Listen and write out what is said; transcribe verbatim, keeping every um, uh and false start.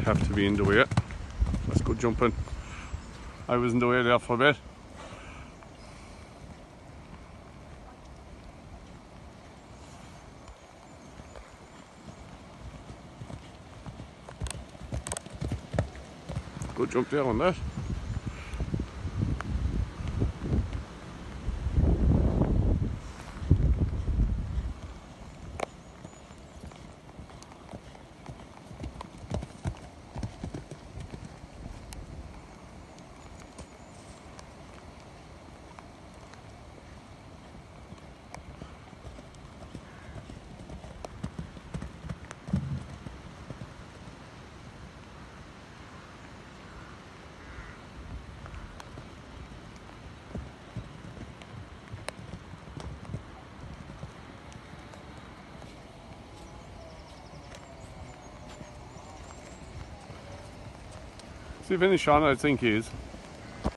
have to be in the way. That's good jumping. I was in the way there for a bit. Good jump there on that. See, finish on, I think he is.